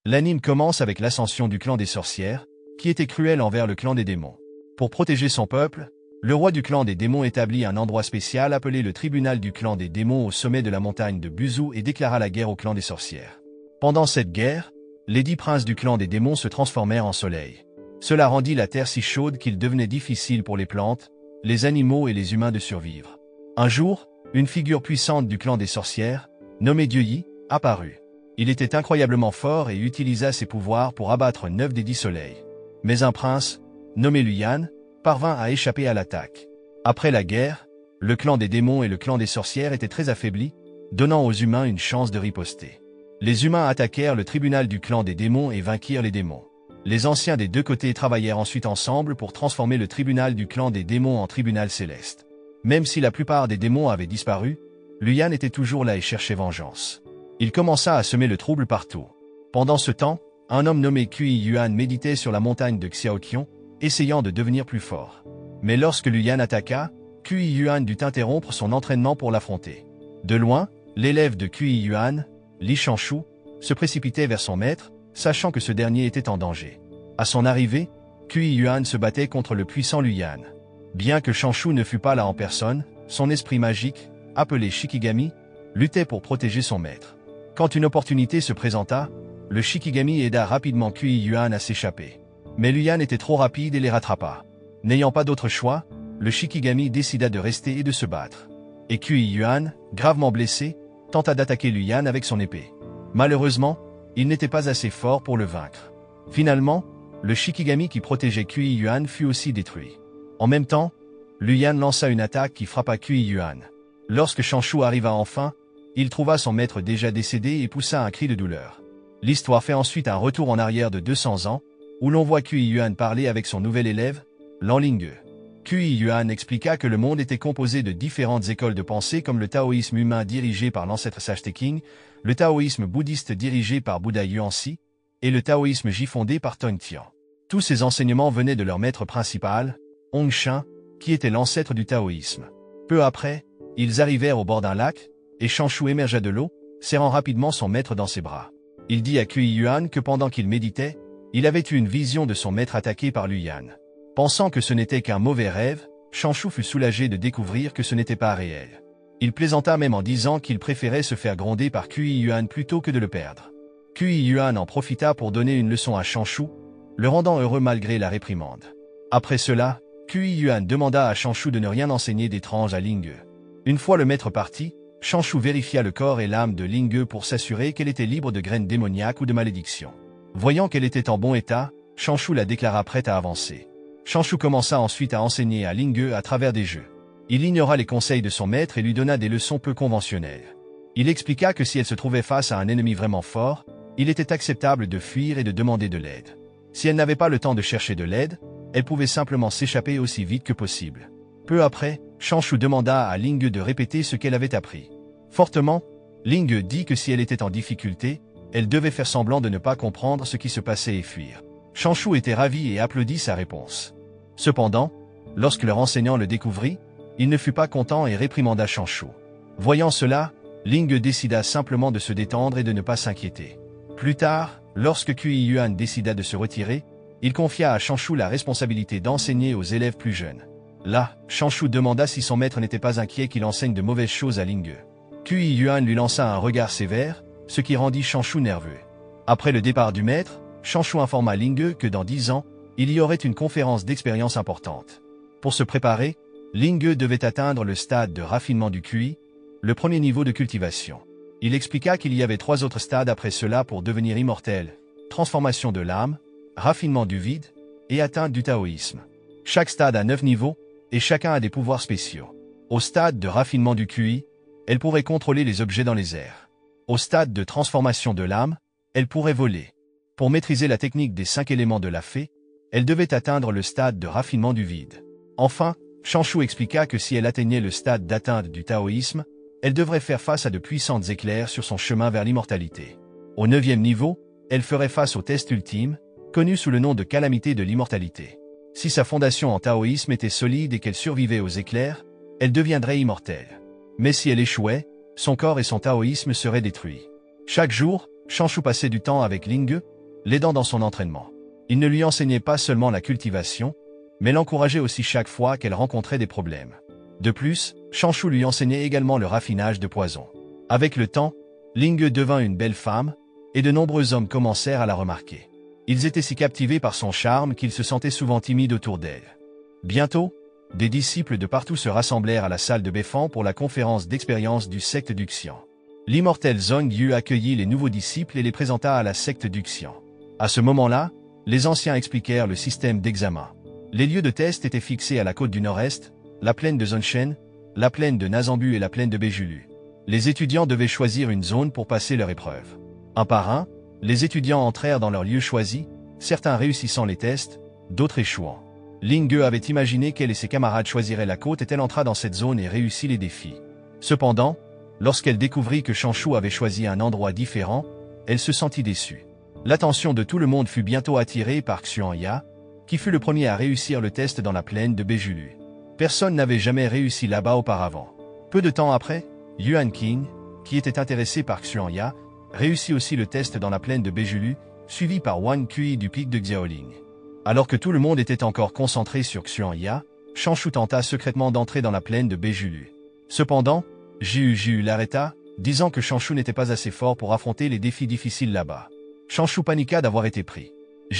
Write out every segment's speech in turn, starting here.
L'anime commence avec l'ascension du clan des sorcières, qui était cruel envers le clan des démons. Pour protéger son peuple, le roi du clan des démons établit un endroit spécial appelé le tribunal du clan des démons au sommet de la montagne de Buzu et déclara la guerre au clan des sorcières. Pendant cette guerre, les 10 princes du clan des démons se transformèrent en soleil. Cela rendit la terre si chaude qu'il devenait difficile pour les plantes, les animaux et les humains de survivre. Un jour, une figure puissante du clan des sorcières, nommée Dieu Yi, apparut. Il était incroyablement fort et utilisa ses pouvoirs pour abattre 9 des 10 soleils. Mais un prince, nommé Luyan, parvint à échapper à l'attaque. Après la guerre, le clan des démons et le clan des sorcières étaient très affaiblis, donnant aux humains une chance de riposter. Les humains attaquèrent le tribunal du clan des démons et vainquirent les démons. Les anciens des deux côtés travaillèrent ensuite ensemble pour transformer le tribunal du clan des démons en tribunal céleste. Même si la plupart des démons avaient disparu, Luyan était toujours là et cherchait vengeance. Il commença à semer le trouble partout. Pendant ce temps, un homme nommé Kui Yuan méditait sur la montagne de Xiaoqian, essayant de devenir plus fort. Mais lorsque Luyan attaqua, Kui Yuan dut interrompre son entraînement pour l'affronter. De loin, l'élève de Kui Yuan, Li Shanshu, se précipitait vers son maître, sachant que ce dernier était en danger. À son arrivée, Kui Yuan se battait contre le puissant Luyan. Bien que Shanshu ne fût pas là en personne, son esprit magique, appelé Shikigami, luttait pour protéger son maître. Quand une opportunité se présenta, le Shikigami aida rapidement Kui Yuan à s'échapper. Mais Luyan était trop rapide et les rattrapa. N'ayant pas d'autre choix, le Shikigami décida de rester et de se battre. Et Kui Yuan, gravement blessé, tenta d'attaquer Luyan avec son épée. Malheureusement, il n'était pas assez fort pour le vaincre. Finalement, le Shikigami qui protégeait Kui Yuan fut aussi détruit. En même temps, Luyan lança une attaque qui frappa Kui Yuan. Lorsque Shanshu arriva enfin, il trouva son maître déjà décédé et poussa un cri de douleur. L'histoire fait ensuite un retour en arrière de 200 ans, où l'on voit Kui Yuan parler avec son nouvel élève, Lan Lingge. Kui Yuan expliqua que le monde était composé de différentes écoles de pensée comme le taoïsme humain dirigé par l'ancêtre sage Teking, le taoïsme bouddhiste dirigé par Bouddha Yuanxi, et le taoïsme Ji fondé par Tong Tian. Tous ces enseignements venaient de leur maître principal, Hong Shen, qui était l'ancêtre du taoïsme. Peu après, ils arrivèrent au bord d'un lac, et Shanshu émergea de l'eau, serrant rapidement son maître dans ses bras. Il dit à Kui Yuan que pendant qu'il méditait, il avait eu une vision de son maître attaqué par Luyan. Pensant que ce n'était qu'un mauvais rêve, Shanshu fut soulagé de découvrir que ce n'était pas réel. Il plaisanta même en disant qu'il préférait se faire gronder par Kui Yuan plutôt que de le perdre. Kui Yuan en profita pour donner une leçon à Shanshu, le rendant heureux malgré la réprimande. Après cela, Kui Yuan demanda à Shanshu de ne rien enseigner d'étrange à Lingge. Une fois le maître parti, Shanshu vérifia le corps et l'âme de Lingge pour s'assurer qu'elle était libre de graines démoniaques ou de malédictions. Voyant qu'elle était en bon état, Shanshu la déclara prête à avancer. Shanshu commença ensuite à enseigner à Lingge à travers des jeux. Il ignora les conseils de son maître et lui donna des leçons peu conventionnelles. Il expliqua que si elle se trouvait face à un ennemi vraiment fort, il était acceptable de fuir et de demander de l'aide. Si elle n'avait pas le temps de chercher de l'aide, elle pouvait simplement s'échapper aussi vite que possible. Peu après, Shanshu demanda à Lingge de répéter ce qu'elle avait appris. Fortement, Lingge dit que si elle était en difficulté, elle devait faire semblant de ne pas comprendre ce qui se passait et fuir. Shanshu était ravi et applaudit sa réponse. Cependant, lorsque leur enseignant le découvrit, il ne fut pas content et réprimanda Shanshu. Voyant cela, Lingge décida simplement de se détendre et de ne pas s'inquiéter. Plus tard, lorsque Kui Yuan décida de se retirer, il confia à Shanshu la responsabilité d'enseigner aux élèves plus jeunes. Là, Shanshu demanda si son maître n'était pas inquiet qu'il enseigne de mauvaises choses à Lingge. Kui Yuan lui lança un regard sévère, ce qui rendit Shanshu nerveux. Après le départ du maître, Shanshu informa Lingge que dans 10 ans, il y aurait une conférence d'expérience importante. Pour se préparer, Lingge devait atteindre le stade de raffinement du QI, le premier niveau de cultivation. Il expliqua qu'il y avait 3 autres stades après cela pour devenir immortel: transformation de l'âme, raffinement du vide et atteinte du taoïsme. Chaque stade a 9 niveaux, et chacun a des pouvoirs spéciaux. Au stade de raffinement du QI, elle pourrait contrôler les objets dans les airs. Au stade de transformation de l'âme, elle pourrait voler. Pour maîtriser la technique des 5 éléments de la fée, elle devait atteindre le stade de raffinement du vide. Enfin, Shanshu expliqua que si elle atteignait le stade d'atteinte du taoïsme, elle devrait faire face à de puissantes éclairs sur son chemin vers l'immortalité. Au 9e niveau, elle ferait face au test ultime, connu sous le nom de calamité de l'immortalité. Si sa fondation en taoïsme était solide et qu'elle survivait aux éclairs, elle deviendrait immortelle. Mais si elle échouait, son corps et son taoïsme seraient détruits. Chaque jour, Shanshu passait du temps avec Lingge, l'aidant dans son entraînement. Il ne lui enseignait pas seulement la cultivation, mais l'encourageait aussi chaque fois qu'elle rencontrait des problèmes. De plus, Chanshu lui enseignait également le raffinage de poison. Avec le temps, Ling devint une belle femme, et de nombreux hommes commencèrent à la remarquer. Ils étaient si captivés par son charme qu'ils se sentaient souvent timides autour d'elle. Bientôt, des disciples de partout se rassemblèrent à la salle de Befan pour la conférence d'expérience du secte du Xian. L'immortel Zhong Yu accueillit les nouveaux disciples et les présenta à la secte du Xian. À ce moment-là, les anciens expliquèrent le système d'examen. Les lieux de test étaient fixés à la côte du nord-est, la plaine de Zhongshen, la plaine de Nazambu et la plaine de Beijulu. Les étudiants devaient choisir une zone pour passer leur épreuve. Un par un, les étudiants entrèrent dans leur lieu choisi, certains réussissant les tests, d'autres échouant. Ling avait imaginé qu'elle et ses camarades choisiraient la côte et elle entra dans cette zone et réussit les défis. Cependant, lorsqu'elle découvrit que Chanshu avait choisi un endroit différent, elle se sentit déçue. L'attention de tout le monde fut bientôt attirée par Xuanya, qui fut le premier à réussir le test dans la plaine de Beijulu. Personne n'avait jamais réussi là-bas auparavant. Peu de temps après, Yuan King, qui était intéressé par Xuanya, réussit aussi le test dans la plaine de Beijulu, suivi par Wang Kui du pic de Xiaoling. Alors que tout le monde était encore concentré sur Xuanya, Chanshu tenta secrètement d'entrer dans la plaine de Beijulu. Cependant, Jiu l'arrêta, disant que Chanshu n'était pas assez fort pour affronter les défis difficiles là-bas. Chanshu paniqua d'avoir été pris.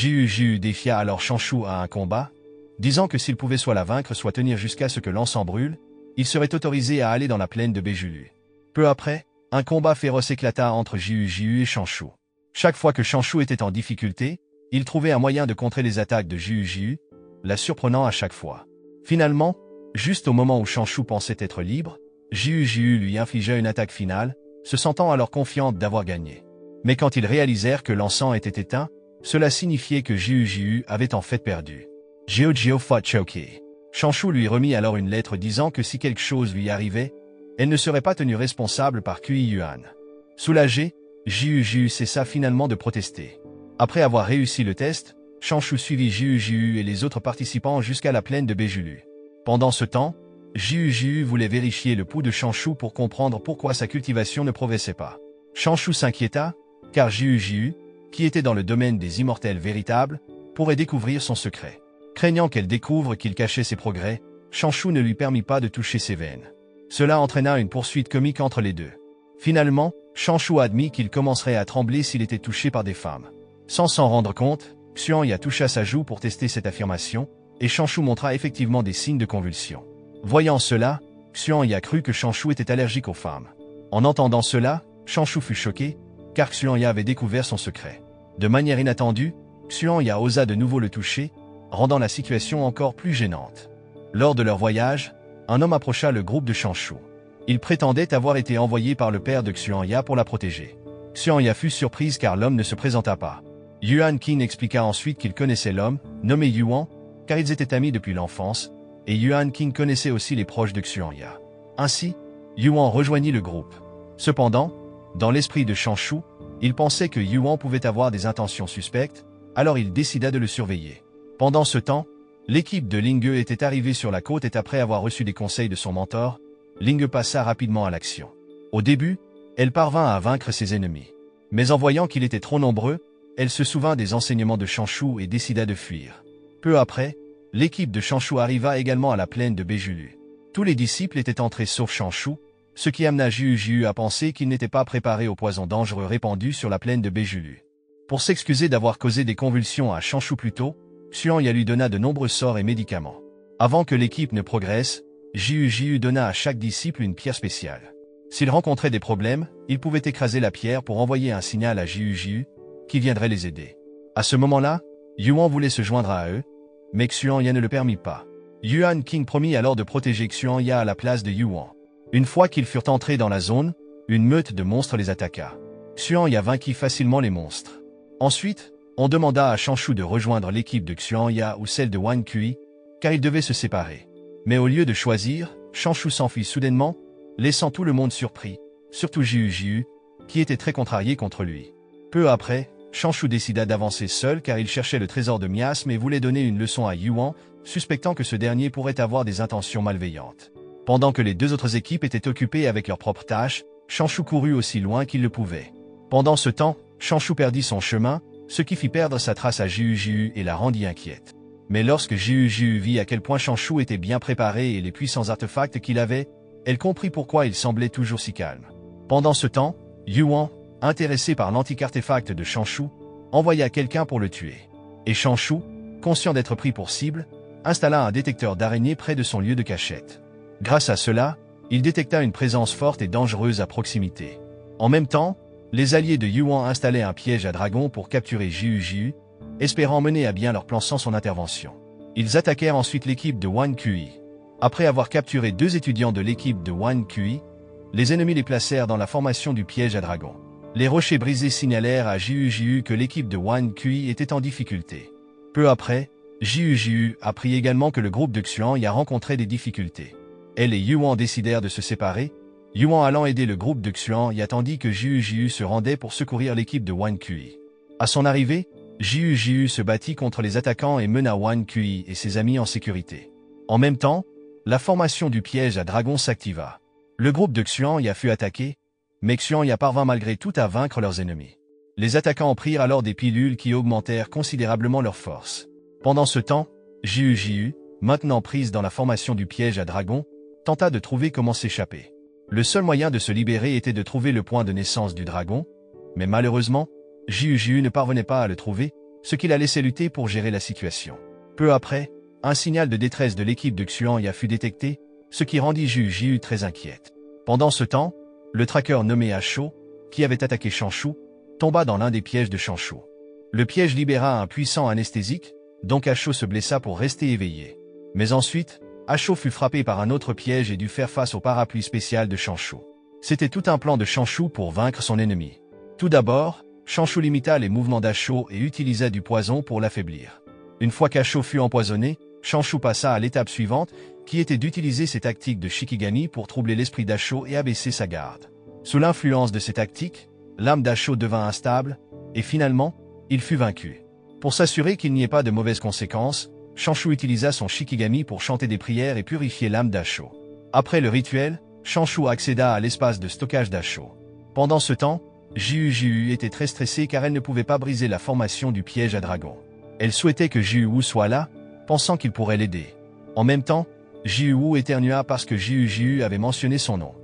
Jiu défia alors Chanshu à un combat, disant que s'il pouvait soit la vaincre soit tenir jusqu'à ce que l'encens brûle, il serait autorisé à aller dans la plaine de Beijulu. Peu après, un combat féroce éclata entre Jiu et Chanshu. Chaque fois que Chanshu était en difficulté, il trouvait un moyen de contrer les attaques de Jiu, la surprenant à chaque fois. Finalement, juste au moment où Chanshu pensait être libre, Jiu lui infligea une attaque finale, se sentant alors confiante d'avoir gagné. Mais quand ils réalisèrent que l'encens était éteint, cela signifiait que Jiu avait en fait perdu. Jiu fought choqué. Chanshu lui remit alors une lettre disant que si quelque chose lui arrivait, elle ne serait pas tenue responsable par Kui Yuan. Soulagé, Jiu cessa finalement de protester. Après avoir réussi le test, Chanshu suivit Jiu et les autres participants jusqu'à la plaine de Beijulu. Pendant ce temps, Jiu voulait vérifier le pouls de Chanshu pour comprendre pourquoi sa cultivation ne progressait pas. Chanshu s'inquiéta, car Jiu, qui était dans le domaine des immortels véritables, pourrait découvrir son secret. Craignant qu'elle découvre qu'il cachait ses progrès, Chanshu ne lui permit pas de toucher ses veines. Cela entraîna une poursuite comique entre les deux. Finalement, Chanshu admit qu'il commencerait à trembler s'il était touché par des femmes. Sans s'en rendre compte, Xuanya toucha sa joue pour tester cette affirmation, et Chanshu montra effectivement des signes de convulsion. Voyant cela, Xuanya crut que Chanshu était allergique aux femmes. En entendant cela, Chanshu fut choqué, car Xuanya avait découvert son secret. De manière inattendue, Xuanya osa de nouveau le toucher, rendant la situation encore plus gênante. Lors de leur voyage, un homme approcha le groupe de Chanshu. Il prétendait avoir été envoyé par le père de Xuanya pour la protéger. Xuanya fut surprise car l'homme ne se présenta pas. Yuan Qin expliqua ensuite qu'il connaissait l'homme, nommé Yuan, car ils étaient amis depuis l'enfance, et Yuan Qin connaissait aussi les proches de Xuanya. Ainsi, Yuan rejoignit le groupe. Cependant, dans l'esprit de Chanshu, il pensait que Yuan pouvait avoir des intentions suspectes, alors il décida de le surveiller. Pendant ce temps, l'équipe de Ling était arrivée sur la côte et après avoir reçu des conseils de son mentor, Ling passa rapidement à l'action. Au début, elle parvint à vaincre ses ennemis. Mais en voyant qu'il était trop nombreux, elle se souvint des enseignements de Chanshu et décida de fuir. Peu après, l'équipe de Chanshu arriva également à la plaine de Beijulu. Tous les disciples étaient entrés sauf Chanshu, ce qui amena Jiu à penser qu'il n'était pas préparé au poison dangereux répandu sur la plaine de Beijulu. Pour s'excuser d'avoir causé des convulsions à Chanshu plus tôt, Xuanya lui donna de nombreux sorts et médicaments. Avant que l'équipe ne progresse, Jiu donna à chaque disciple une pierre spéciale. S'il rencontrait des problèmes, il pouvait écraser la pierre pour envoyer un signal à Jiu, qui viendrait les aider. À ce moment-là, Yuan voulait se joindre à eux, mais Xuanya ne le permit pas. Yuan Qin promit alors de protéger Xuanya à la place de Yuan. Une fois qu'ils furent entrés dans la zone, une meute de monstres les attaqua. Xuanya vainquit facilement les monstres. Ensuite, on demanda à Chanshu de rejoindre l'équipe de Xuanya ou celle de Wang Kui, car ils devaient se séparer. Mais au lieu de choisir, Chanshu s'enfuit soudainement, laissant tout le monde surpris, surtout Jiu, qui était très contrarié contre lui. Peu après, Chanshu décida d'avancer seul car il cherchait le trésor de miasme et voulait donner une leçon à Yuan, suspectant que ce dernier pourrait avoir des intentions malveillantes. Pendant que les deux autres équipes étaient occupées avec leurs propres tâches, Chanshu courut aussi loin qu'il le pouvait. Pendant ce temps, Chanshu perdit son chemin, ce qui fit perdre sa trace à Jiu et la rendit inquiète. Mais lorsque Jiu vit à quel point Chanshu était bien préparé et les puissants artefacts qu'il avait, elle comprit pourquoi il semblait toujours si calme. Pendant ce temps, Yuan, intéressé par l'antique artefact de Chanshu, envoya quelqu'un pour le tuer. Et Chanshu, conscient d'être pris pour cible, installa un détecteur d'araignées près de son lieu de cachette. Grâce à cela, il détecta une présence forte et dangereuse à proximité. En même temps, les alliés de Yuan installaient un piège à dragon pour capturer Jiu, espérant mener à bien leur plan sans son intervention. Ils attaquèrent ensuite l'équipe de Wan Kui. Après avoir capturé 2 étudiants de l'équipe de Wan Kui, les ennemis les placèrent dans la formation du piège à dragon. Les rochers brisés signalèrent à Jiu que l'équipe de Wan Kui était en difficulté. Peu après, Jiu apprit également que le groupe de Xuan y a rencontré des difficultés. Elle et Yuan décidèrent de se séparer, Yuan allant aider le groupe de Xuan y attendit que Jiu se rendait pour secourir l'équipe de Wan Kui. À son arrivée, Jiu se battit contre les attaquants et mena Wan Kui et ses amis en sécurité. En même temps, la formation du piège à dragon s'activa. Le groupe de Xuan y fut attaqué, mais Xuan y parvint malgré tout à vaincre leurs ennemis. Les attaquants prirent alors des pilules qui augmentèrent considérablement leur force. Pendant ce temps, Jiu, maintenant prise dans la formation du piège à dragon, tenta de trouver comment s'échapper. Le seul moyen de se libérer était de trouver le point de naissance du dragon, mais malheureusement, Jiu ne parvenait pas à le trouver, ce qui la laissait lutter pour gérer la situation. Peu après, un signal de détresse de l'équipe de Xuan y fut détecté, ce qui rendit Jiu très inquiète. Pendant ce temps, le tracker nommé Asho, qui avait attaqué Chanshu, tomba dans l'un des pièges de Chanshu. Le piège libéra un puissant anesthésique, donc Asho se blessa pour rester éveillé. Mais ensuite, Asho fut frappé par un autre piège et dut faire face au parapluie spécial de Chanshu. C'était tout un plan de Chanshu pour vaincre son ennemi. Tout d'abord, Chanshu limita les mouvements d'Asho et utilisa du poison pour l'affaiblir. Une fois qu'Asho fut empoisonné, Chanshu passa à l'étape suivante, qui était d'utiliser ses tactiques de Shikigami pour troubler l'esprit d'Asho et abaisser sa garde. Sous l'influence de ces tactiques, l'âme d'Asho devint instable, et finalement, il fut vaincu. Pour s'assurer qu'il n'y ait pas de mauvaises conséquences, Chanshu utilisa son Shikigami pour chanter des prières et purifier l'âme d'Asho. Après le rituel, Chanshu accéda à l'espace de stockage d'Asho. Pendant ce temps, Jiu était très stressée car elle ne pouvait pas briser la formation du piège à dragon. Elle souhaitait que Jiu soit là, pensant qu'il pourrait l'aider. En même temps, Jiu éternua parce que Jiu avait mentionné son nom.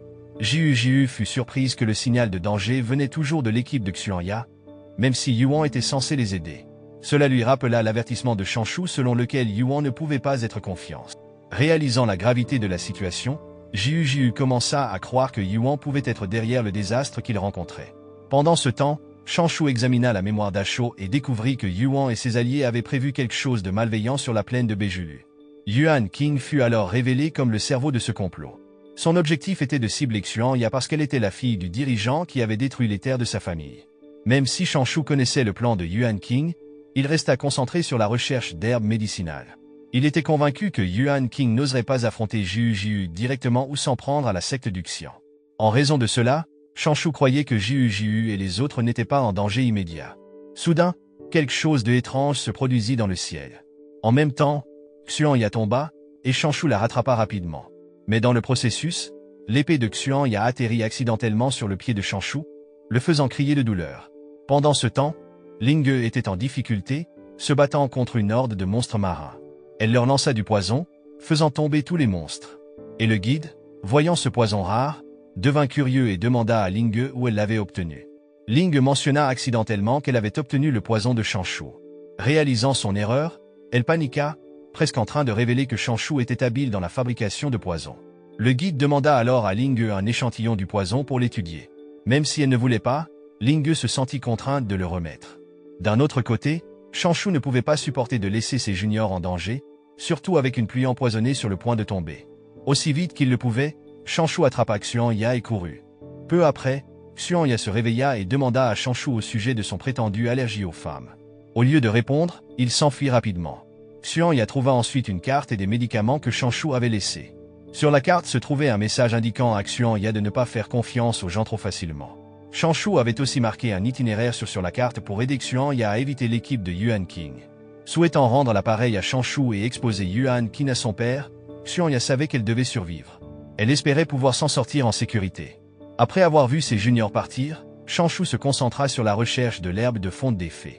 Jiu fut surprise que le signal de danger venait toujours de l'équipe de Xuanya, même si Yuan était censé les aider. Cela lui rappela l'avertissement de Chanshu selon lequel Yuan ne pouvait pas être confiant. Réalisant la gravité de la situation, Jiu commença à croire que Yuan pouvait être derrière le désastre qu'il rencontrait. Pendant ce temps, Chanshu examina la mémoire d'Asho et découvrit que Yuan et ses alliés avaient prévu quelque chose de malveillant sur la plaine de Beijulu. Yuan King fut alors révélé comme le cerveau de ce complot. Son objectif était de cibler Xuanya parce qu'elle était la fille du dirigeant qui avait détruit les terres de sa famille. Même si Chanshu connaissait le plan de Yuan King, il resta concentré sur la recherche d'herbes médicinales. Il était convaincu que Yuan King n'oserait pas affronter Jiu directement ou s'en prendre à la secte du Xian. En raison de cela, Chanshu croyait que Jiu et les autres n'étaient pas en danger immédiat. Soudain, quelque chose d'étrange se produisit dans le ciel. En même temps, Xuanya tomba, et Chanshu la rattrapa rapidement. Mais dans le processus, l'épée de Xuanya atterrit accidentellement sur le pied de Chanshu, le faisant crier de douleur. Pendant ce temps, Linge était en difficulté, se battant contre une horde de monstres marins. Elle leur lança du poison, faisant tomber tous les monstres. Et le guide, voyant ce poison rare, devint curieux et demanda à Linge où elle l'avait obtenu. Linge mentionna accidentellement qu'elle avait obtenu le poison de Chanshu. Réalisant son erreur, elle paniqua, presque en train de révéler que Chanshu était habile dans la fabrication de poison. Le guide demanda alors à Linge un échantillon du poison pour l'étudier. Même si elle ne voulait pas, Linge se sentit contrainte de le remettre. D'un autre côté, Chanshu ne pouvait pas supporter de laisser ses juniors en danger, surtout avec une pluie empoisonnée sur le point de tomber. Aussi vite qu'il le pouvait, Chanshu attrapa Xuanya et courut. Peu après, Xuanya se réveilla et demanda à Chanshu au sujet de son prétendu allergie aux femmes. Au lieu de répondre, il s'enfuit rapidement. Xuanya trouva ensuite une carte et des médicaments que Chanshu avait laissés. Sur la carte se trouvait un message indiquant à Xuanya de ne pas faire confiance aux gens trop facilement. Chanshu avait aussi marqué un itinéraire sur la carte pour aider Xuanya à éviter l'équipe de Yuan King. Souhaitant rendre l'appareil à Chanshu et exposer Yuan King à son père, Xuanya savait qu'elle devait survivre. Elle espérait pouvoir s'en sortir en sécurité. Après avoir vu ses juniors partir, Chanshu se concentra sur la recherche de l'herbe de fonte des fées.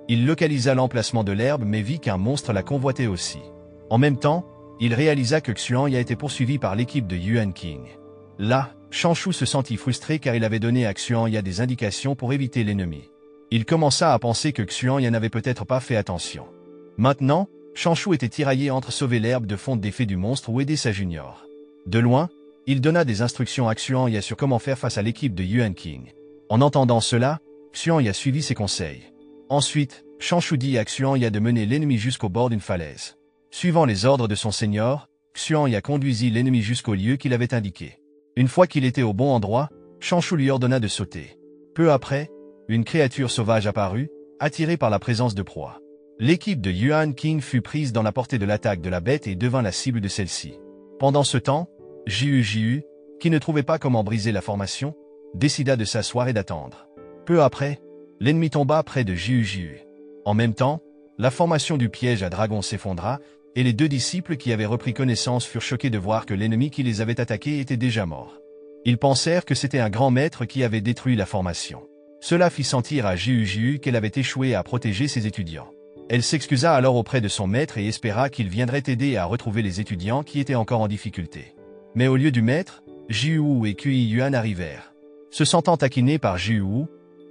Il localisa l'emplacement de l'herbe mais vit qu'un monstre la convoitait aussi. En même temps, il réalisa que Xuanya était poursuivi par l'équipe de Yuan King. Là, Shanshu se sentit frustré car il avait donné à Xuanya des indications pour éviter l'ennemi. Il commença à penser que Xuanya n'avait peut-être pas fait attention. Maintenant, Shanshu était tiraillé entre sauver l'herbe de fonte d'effet du monstre ou aider sa junior. De loin, il donna des instructions à Xuanya sur comment faire face à l'équipe de Yuan King. En entendant cela, Xuanya suivit ses conseils. Ensuite, Shanshu dit à Xuanya de mener l'ennemi jusqu'au bord d'une falaise. Suivant les ordres de son seigneur, Xuanya conduisit l'ennemi jusqu'au lieu qu'il avait indiqué. Une fois qu'il était au bon endroit, Shanshu lui ordonna de sauter. Peu après, une créature sauvage apparut, attirée par la présence de proie. L'équipe de Yuan King fut prise dans la portée de l'attaque de la bête et devint la cible de celle-ci. Pendant ce temps, Jiu, qui ne trouvait pas comment briser la formation, décida de s'asseoir et d'attendre. Peu après, l'ennemi tomba près de Jiu. En même temps, la formation du piège à dragon s'effondra, et les deux disciples qui avaient repris connaissance furent choqués de voir que l'ennemi qui les avait attaqués était déjà mort. Ils pensèrent que c'était un grand maître qui avait détruit la formation. Cela fit sentir à Jiu qu'elle avait échoué à protéger ses étudiants. Elle s'excusa alors auprès de son maître et espéra qu'il viendrait aider à retrouver les étudiants qui étaient encore en difficulté. Mais au lieu du maître, Jiu et Kui Yuan arrivèrent. Se sentant taquiné par Jiu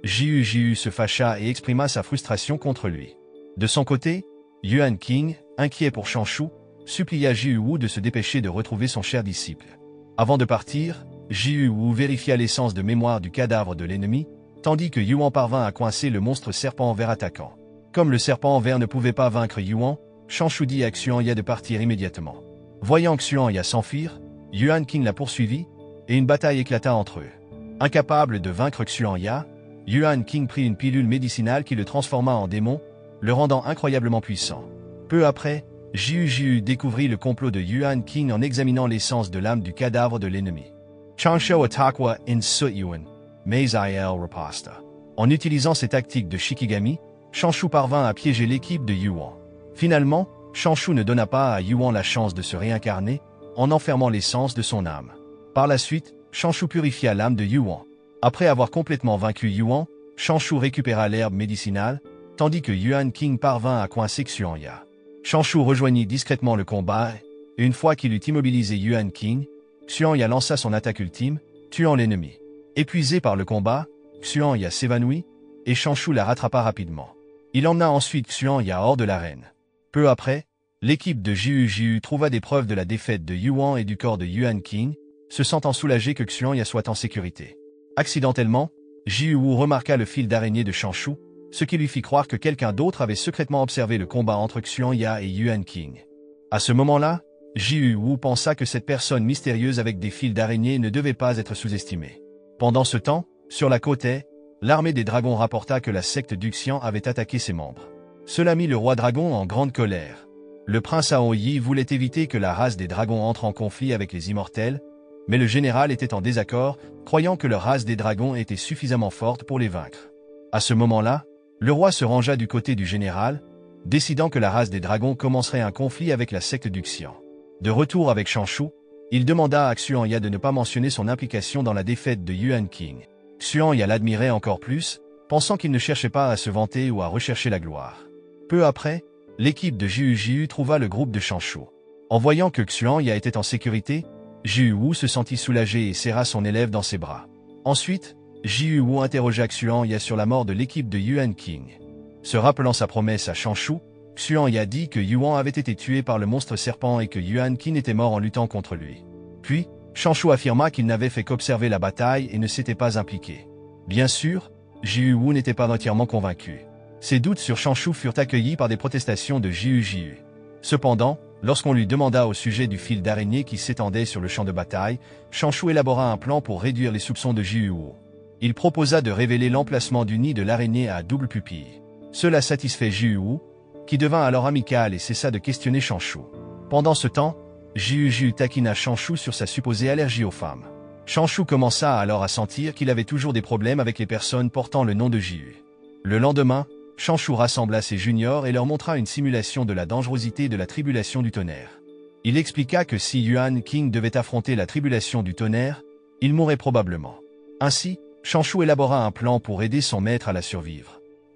se fâcha et exprima sa frustration contre lui. De son côté, Yuan King, inquiet pour Shanshu, supplia Jiu de se dépêcher de retrouver son cher disciple. Avant de partir, Jiu vérifia l'essence de mémoire du cadavre de l'ennemi, tandis que Yuan parvint à coincer le monstre serpent vert attaquant. Comme le serpent vert ne pouvait pas vaincre Yuan, Shanshu dit à Xuanya de partir immédiatement. Voyant Xuanya s'enfuir, Yuan King la poursuivit, et une bataille éclata entre eux. Incapable de vaincre Xuanya, Yuan King prit une pilule médicinale qui le transforma en démon, le rendant incroyablement puissant. Peu après, Jiu découvrit le complot de Yuan King en examinant l'essence de l'âme du cadavre de l'ennemi. Chansho atakwa in Sut-Yuan, Meizael Rapasta. En utilisant ces tactiques de Shikigami, Shanshu parvint à piéger l'équipe de Yuan. Finalement, Shanshu ne donna pas à Yuan la chance de se réincarner, en enfermant l'essence de son âme. Par la suite, Shanshu purifia l'âme de Yuan. Après avoir complètement vaincu Yuan, Shanshu récupéra l'herbe médicinale, tandis que Yuan King parvint à coincer Xuanya. Shanshu rejoignit discrètement le combat, et une fois qu'il eut immobilisé Yuan King, Xuanya lança son attaque ultime, tuant l'ennemi. Épuisé par le combat, Xuanya s'évanouit, et Shanshu la rattrapa rapidement. Il emmena ensuite Xuanya hors de l'arène. Peu après, l'équipe de Jiu trouva des preuves de la défaite de Yuan et du corps de Yuan King, se sentant soulagé que Xuanya soit en sécurité. Accidentellement, Jiu remarqua le fil d'araignée de Shanshu, ce qui lui fit croire que quelqu'un d'autre avait secrètement observé le combat entre Xuanya et Yuan King. À ce moment-là, Jiu pensa que cette personne mystérieuse avec des fils d'araignée ne devait pas être sous-estimée. Pendant ce temps, sur la côte est, l'armée des dragons rapporta que la secte d'Uxian avait attaqué ses membres. Cela mit le roi dragon en grande colère. Le prince Aoyi voulait éviter que la race des dragons entre en conflit avec les immortels, mais le général était en désaccord, croyant que leur race des dragons était suffisamment forte pour les vaincre. À ce moment-là, le roi se rangea du côté du général, décidant que la race des dragons commencerait un conflit avec la secte d'Uxian. De retour avec Shanshu, il demanda à Xuanya de ne pas mentionner son implication dans la défaite de Yuan King. Xuanya l'admirait encore plus, pensant qu'il ne cherchait pas à se vanter ou à rechercher la gloire. Peu après, l'équipe de Jiu trouva le groupe de Shanshu. En voyant que Xuanya était en sécurité, Jiu se sentit soulagé et serra son élève dans ses bras. Ensuite, Jiu interrogea Xuanya sur la mort de l'équipe de Yuan King. Se rappelant sa promesse à Shanshu, Xuanya dit que Yuan avait été tué par le monstre serpent et que Yuan King était mort en luttant contre lui. Puis, Shanshu affirma qu'il n'avait fait qu'observer la bataille et ne s'était pas impliqué. Bien sûr, Jiu n'était pas entièrement convaincu. Ses doutes sur Shanshu furent accueillis par des protestations de Jiu. Cependant, lorsqu'on lui demanda au sujet du fil d'araignée qui s'étendait sur le champ de bataille, Shanshu élabora un plan pour réduire les soupçons de Jiu. Il proposa de révéler l'emplacement du nid de l'araignée à double pupille. Cela satisfait Jiu, qui devint alors amical et cessa de questionner Shanshu. Pendant ce temps, Jiu taquina Shanshu sur sa supposée allergie aux femmes. Shanshu commença alors à sentir qu'il avait toujours des problèmes avec les personnes portant le nom de Jiu. Le lendemain, Shanshu rassembla ses juniors et leur montra une simulation de la dangerosité de la tribulation du tonnerre. Il expliqua que si Yuan King devait affronter la tribulation du tonnerre, il mourrait probablement. Ainsi, Shanshu élabora un plan pour aider son maître à la survivre.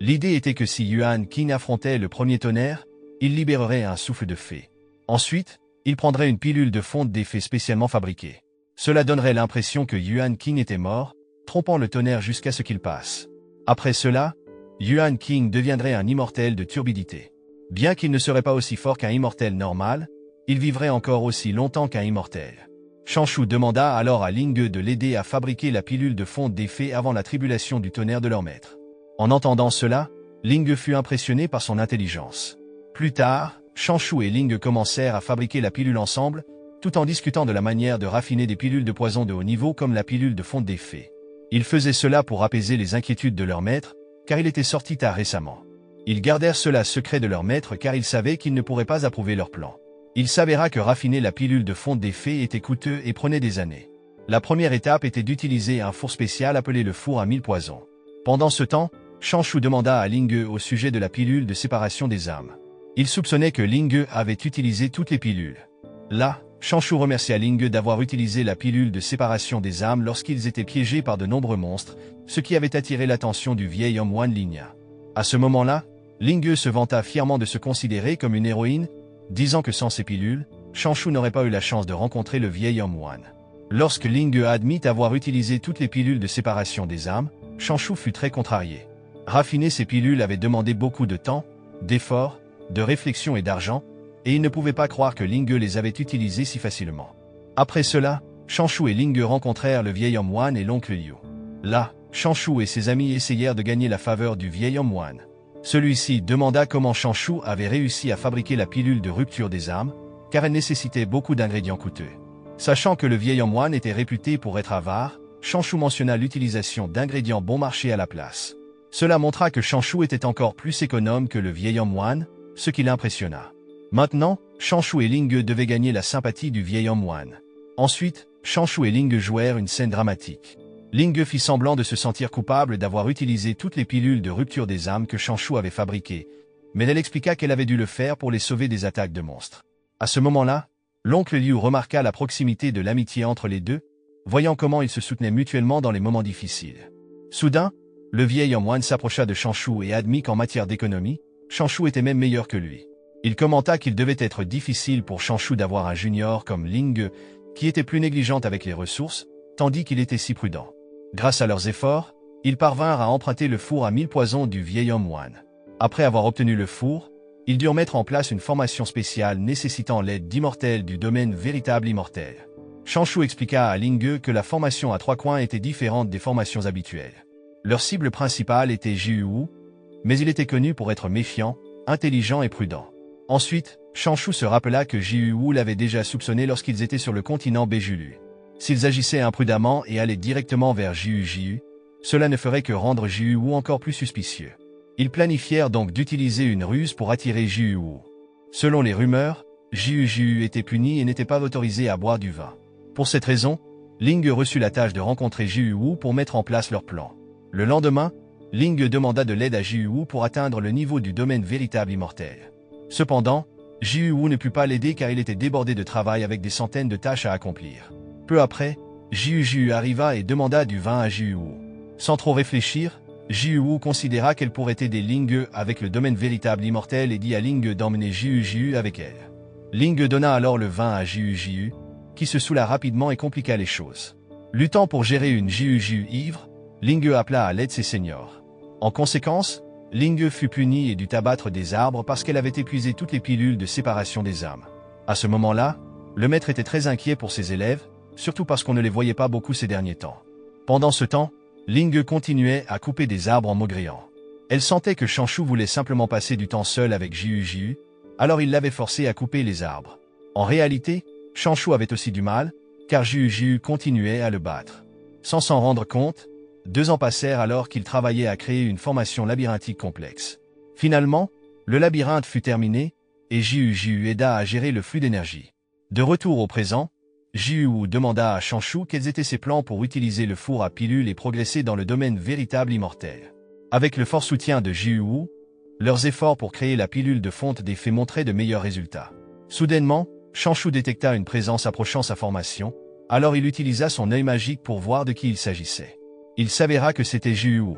L'idée était que si Yuan King affrontait le premier tonnerre, il libérerait un souffle de fée. Ensuite, il prendrait une pilule de fonte des fées spécialement fabriquée. Cela donnerait l'impression que Yuan King était mort, trompant le tonnerre jusqu'à ce qu'il passe. Après cela, Yuan King deviendrait un immortel de turbidité. Bien qu'il ne serait pas aussi fort qu'un immortel normal, il vivrait encore aussi longtemps qu'un immortel. Shanshu demanda alors à Linge de l'aider à fabriquer la pilule de fonte des fées avant la tribulation du tonnerre de leur maître. En entendant cela, Linge fut impressionné par son intelligence. Plus tard, Shanshu et Linge commencèrent à fabriquer la pilule ensemble, tout en discutant de la manière de raffiner des pilules de poison de haut niveau comme la pilule de fonte des fées. Ils faisaient cela pour apaiser les inquiétudes de leur maître, car il était sorti tard récemment. Ils gardèrent cela secret de leur maître car ils savaient qu'ils ne pourraient pas approuver leur plan. Il s'avéra que raffiner la pilule de fonte des fées était coûteux et prenait des années. La première étape était d'utiliser un four spécial appelé le four à 1000 poisons. Pendant ce temps, Shanshu demanda à Linge au sujet de la pilule de séparation des âmes. Il soupçonnait que Linge avait utilisé toutes les pilules. Là, Shanshu remercia Linge d'avoir utilisé la pilule de séparation des âmes lorsqu'ils étaient piégés par de nombreux monstres, ce qui avait attiré l'attention du vieil homme Wan Lingya. À ce moment-là, Linge se vanta fièrement de se considérer comme une héroïne, disant que sans ces pilules, Shanshu n'aurait pas eu la chance de rencontrer le vieil homme Wan. Lorsque Linge admit avoir utilisé toutes les pilules de séparation des âmes, Shanshu fut très contrarié. Raffiner ces pilules avait demandé beaucoup de temps, d'efforts, de réflexion et d'argent, et il ne pouvait pas croire que Linge les avait utilisées si facilement. Après cela, Shanshu et Linge rencontrèrent le vieil homme Wan et l'oncle Liu. Là, Shanshu et ses amis essayèrent de gagner la faveur du vieil homme Wan. Celui-ci demanda comment Shanshu avait réussi à fabriquer la pilule de rupture des âmes, car elle nécessitait beaucoup d'ingrédients coûteux. Sachant que le vieil homme Wan était réputé pour être avare, Shanshu mentionna l'utilisation d'ingrédients bon marché à la place. Cela montra que Shanshu était encore plus économe que le vieil homme Wan, ce qui l'impressionna. Maintenant, Shanshu et Linge devaient gagner la sympathie du vieil homme Wan. Ensuite, Shanshu et Linge jouèrent une scène dramatique. Linge fit semblant de se sentir coupable d'avoir utilisé toutes les pilules de rupture des âmes que Shanshu avait fabriquées, mais elle expliqua qu'elle avait dû le faire pour les sauver des attaques de monstres. À ce moment-là, l'oncle Liu remarqua la proximité de l'amitié entre les deux, voyant comment ils se soutenaient mutuellement dans les moments difficiles. Soudain, le vieil homme Wan s'approcha de Shanshu et admit qu'en matière d'économie, Shanshu était même meilleur que lui. Il commenta qu'il devait être difficile pour Shanshu d'avoir un junior comme Linge, qui était plus négligente avec les ressources, tandis qu'il était si prudent. Grâce à leurs efforts, ils parvinrent à emprunter le four à 1000 poisons du vieil homme Wan. Après avoir obtenu le four, ils durent mettre en place une formation spéciale nécessitant l'aide d'immortels du domaine véritable immortel. Shanshu expliqua à Linge que la formation à 3 coins était différente des formations habituelles. Leur cible principale était Jiu, mais il était connu pour être méfiant, intelligent et prudent. Ensuite, Shanshu se rappela que Jiu l'avait déjà soupçonné lorsqu'ils étaient sur le continent Bejulu. S'ils agissaient imprudemment et allaient directement vers Jiu, cela ne ferait que rendre Jiu encore plus suspicieux. Ils planifièrent donc d'utiliser une ruse pour attirer Jiu. Selon les rumeurs, Jiu était puni et n'était pas autorisé à boire du vin. Pour cette raison, Linge reçut la tâche de rencontrer Jiu pour mettre en place leur plan. Le lendemain, Linge demanda de l'aide à Jiu pour atteindre le niveau du domaine véritable immortel. Cependant, Jiu ne put pas l'aider car il était débordé de travail avec des centaines de tâches à accomplir. Peu après, Jiu arriva et demanda du vin à Jiu. Sans trop réfléchir, Jiu considéra qu'elle pourrait aider Linge avec le domaine véritable immortel et dit à Linge d'emmener Jiu avec elle. Linge donna alors le vin à Jiu, qui se saoula rapidement et compliqua les choses. Luttant pour gérer une Jiu ivre, Linge appela à l'aide ses seniors. En conséquence, Linge fut punie et dut abattre des arbres parce qu'elle avait épuisé toutes les pilules de séparation des âmes. À ce moment-là, le maître était très inquiet pour ses élèves, surtout parce qu'on ne les voyait pas beaucoup ces derniers temps. Pendant ce temps, Linge continuait à couper des arbres en maugréant. Elle sentait que Shanshu voulait simplement passer du temps seul avec Jiu, alors il l'avait forcé à couper les arbres. En réalité, Shanshu avait aussi du mal, car Jiu continuait à le battre. Sans s'en rendre compte, 2 ans passèrent alors qu'il travaillait à créer une formation labyrinthique complexe. Finalement, le labyrinthe fut terminé, et Jiu aida à gérer le flux d'énergie. De retour au présent, Jiu demanda à Shanshu quels étaient ses plans pour utiliser le four à pilules et progresser dans le domaine véritable immortel. Avec le fort soutien de Jiu, leurs efforts pour créer la pilule de fonte des fées montraient de meilleurs résultats. Soudainement, Shanshu détecta une présence approchant sa formation, alors il utilisa son œil magique pour voir de qui il s'agissait. Il s'avéra que c'était Jiu.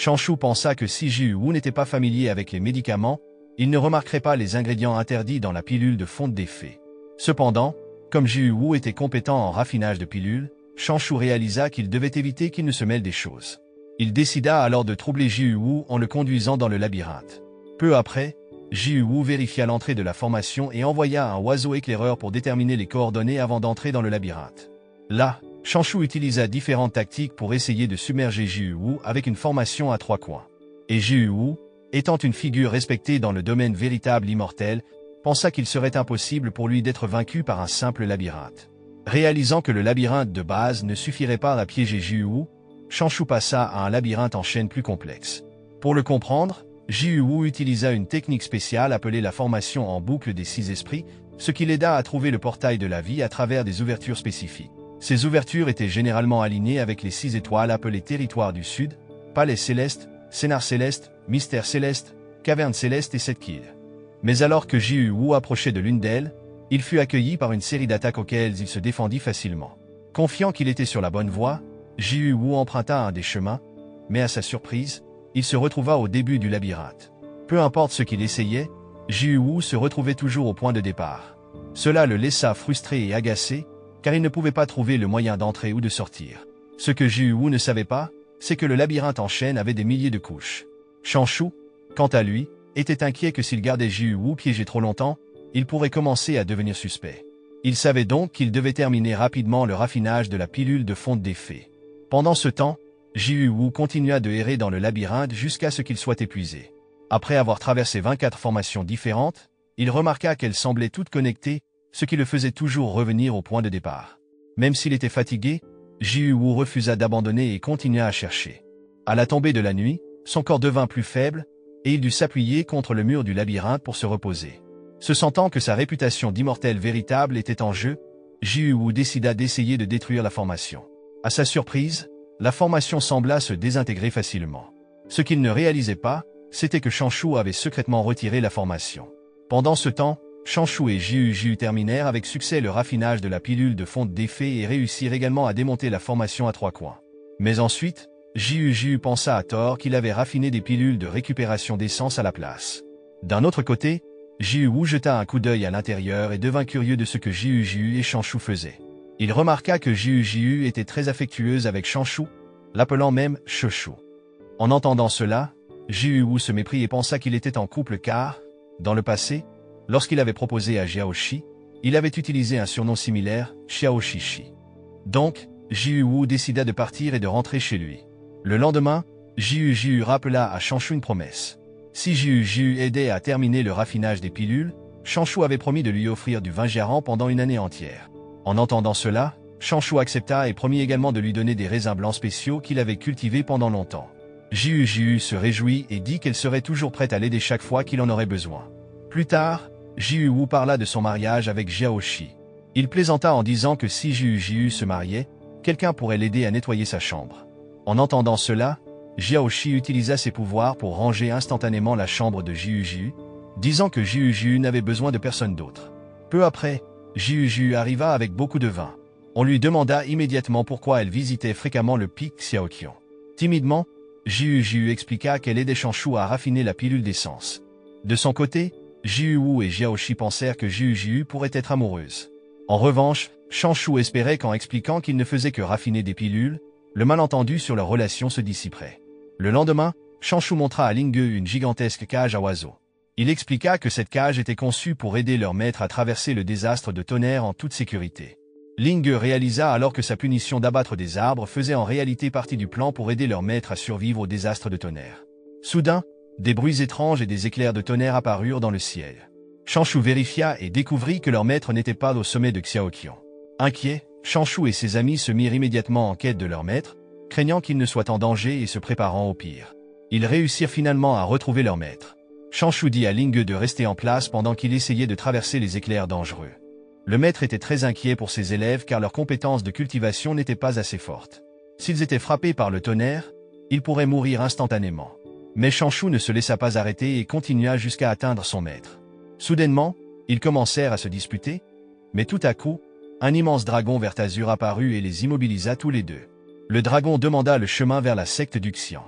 Chanshu pensa que si Jiu Wu n'était pas familier avec les médicaments, il ne remarquerait pas les ingrédients interdits dans la pilule de fonte des fées. Cependant, comme Jiu Wu était compétent en raffinage de pilules, Chanshu réalisa qu'il devait éviter qu'il ne se mêle des choses. Il décida alors de troubler Jiu Wu en le conduisant dans le labyrinthe. Peu après, Jiu Wu vérifia l'entrée de la formation et envoya un oiseau éclaireur pour déterminer les coordonnées avant d'entrer dans le labyrinthe. Là, Chanshu utilisa différentes tactiques pour essayer de submerger Jiu Wu avec une formation à 3 coins. Et Jiu Wu, étant une figure respectée dans le domaine véritable immortel, pensa qu'il serait impossible pour lui d'être vaincu par un simple labyrinthe. Réalisant que le labyrinthe de base ne suffirait pas à piéger Jiu Wu, Chanshu passa à un labyrinthe en chaîne plus complexe. Pour le comprendre, Jiu Wu utilisa une technique spéciale appelée la formation en boucle des 6 esprits, ce qui l'aida à trouver le portail de la vie à travers des ouvertures spécifiques. Ces ouvertures étaient généralement alignées avec les 6 étoiles appelées Territoire du Sud, Palais Céleste, Scénar Céleste, Mystère Céleste, Caverne Céleste et Sept-Kills. Mais alors que Jiu Wu approchait de l'une d'elles, il fut accueilli par une série d'attaques auxquelles il se défendit facilement. Confiant qu'il était sur la bonne voie, Jiu Wu emprunta un des chemins, mais à sa surprise, il se retrouva au début du labyrinthe. Peu importe ce qu'il essayait, Jiu Wu se retrouvait toujours au point de départ. Cela le laissa frustré et agacé, car il ne pouvait pas trouver le moyen d'entrer ou de sortir. Ce que Jiu Wu ne savait pas, c'est que le labyrinthe en chaîne avait des milliers de couches. Chanshu, quant à lui, était inquiet que s'il gardait Jiu Wu piégé trop longtemps, il pourrait commencer à devenir suspect. Il savait donc qu'il devait terminer rapidement le raffinage de la pilule de fonte des fées. Pendant ce temps, Jiu Wu continua de errer dans le labyrinthe jusqu'à ce qu'il soit épuisé. Après avoir traversé 24 formations différentes, il remarqua qu'elles semblaient toutes connectées, ce qui le faisait toujours revenir au point de départ. Même s'il était fatigué, Jiu Wu refusa d'abandonner et continua à chercher. À la tombée de la nuit, son corps devint plus faible, et il dut s'appuyer contre le mur du labyrinthe pour se reposer. Se sentant que sa réputation d'immortel véritable était en jeu, Jiu Wu décida d'essayer de détruire la formation. À sa surprise, la formation sembla se désintégrer facilement. Ce qu'il ne réalisait pas, c'était que Chanshu avait secrètement retiré la formation. Pendant ce temps, Chanshu et Jiu terminèrent avec succès le raffinage de la pilule de fonte des fées et réussirent également à démonter la formation à 3 coins. Mais ensuite, Jiu pensa à tort qu'il avait raffiné des pilules de récupération d'essence à la place. D'un autre côté, Jiu jeta un coup d'œil à l'intérieur et devint curieux de ce que Jiu et Chanshu faisaient. Il remarqua que Jiu était très affectueuse avec Chanshu, l'appelant même Chouchou. En entendant cela, Jiu se méprit et pensa qu'il était en couple car, dans le passé, lorsqu'il avait proposé à Xiaoxi, il avait utilisé un surnom similaire, Xiaoxishi. Donc, Jiu décida de partir et de rentrer chez lui. Le lendemain, Jiu rappela à Chanshu une promesse. Si Jiu aidait à terminer le raffinage des pilules, Chanshu avait promis de lui offrir du vin Jiaran pendant une année entière. En entendant cela, Chanshu accepta et promit également de lui donner des raisins blancs spéciaux qu'il avait cultivés pendant longtemps. Jiu se réjouit et dit qu'elle serait toujours prête à l'aider chaque fois qu'il en aurait besoin. Plus tard, Jiu parla de son mariage avec Xiaoxi. Il plaisanta en disant que si Jiu se mariait, quelqu'un pourrait l'aider à nettoyer sa chambre. En entendant cela, Xiaoxi utilisa ses pouvoirs pour ranger instantanément la chambre de Jiu, disant que Jiu n'avait besoin de personne d'autre. Peu après, Jiu arriva avec beaucoup de vin. On lui demanda immédiatement pourquoi elle visitait fréquemment le pic Xiaoqian. Timidement, Jiu expliqua qu'elle aidait Chanshu à raffiner la pilule d'essence. De son côté, Jiu et Xiaoxi pensèrent que Jiu pourrait être amoureuse. En revanche, Chanshu espérait qu'en expliquant qu'il ne faisait que raffiner des pilules, le malentendu sur leur relation se dissiperait. Le lendemain, Chanshu montra à Linge une gigantesque cage à oiseaux. Il expliqua que cette cage était conçue pour aider leur maître à traverser le désastre de tonnerre en toute sécurité. Linge réalisa alors que sa punition d'abattre des arbres faisait en réalité partie du plan pour aider leur maître à survivre au désastre de tonnerre. Soudain, des bruits étranges et des éclairs de tonnerre apparurent dans le ciel. Chanshu vérifia et découvrit que leur maître n'était pas au sommet de Xiaoqian. Inquiet, Chanshu et ses amis se mirent immédiatement en quête de leur maître, craignant qu'il ne soit en danger et se préparant au pire. Ils réussirent finalement à retrouver leur maître. Chanshu dit à Linge de rester en place pendant qu'il essayait de traverser les éclairs dangereux. Le maître était très inquiet pour ses élèves car leurs compétences de cultivation n'étaient pas assez fortes. S'ils étaient frappés par le tonnerre, ils pourraient mourir instantanément. Mais Chanshu ne se laissa pas arrêter et continua jusqu'à atteindre son maître. Soudainement, ils commencèrent à se disputer, mais tout à coup, un immense dragon vert azur apparut et les immobilisa tous les deux. Le dragon demanda le chemin vers la secte du Xian.